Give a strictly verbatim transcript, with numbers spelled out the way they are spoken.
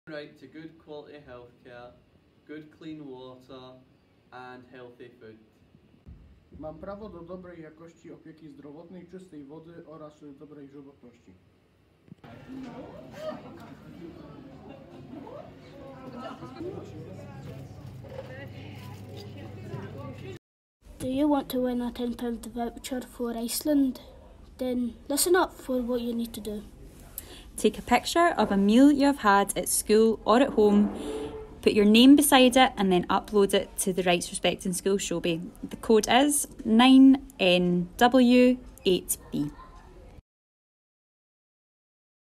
Right to good quality healthcare, good clean water and healthy food. Mam prawo do dobrej jakości opieki zdrowotnej, czystej wody oraz dobrej żywotności. Do you want to win a ten pound voucher for Iceland? Then listen up for what you need to do. Take a picture of a meal you have had at school or at home, put your name beside it and then upload it to the Rights Respecting School Showbie. The code is nine N W eight B.